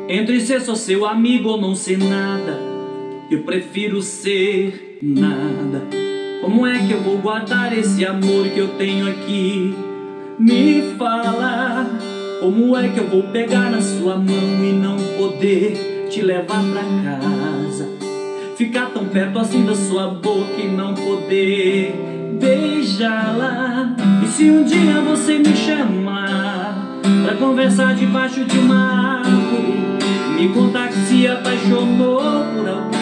Entre ser só seu amigo ou não ser nada, eu prefiro ser nada. Como é que eu vou guardar esse amor que eu tenho aqui? Me fala. Como é que eu vou pegar na sua mão e não poder te levar pra casa? Ficar tão perto assim da sua boca e não poder beijá-la. E se um dia você me chamar pra conversar debaixo de uma árvore, me contar que se apaixonou por alguém,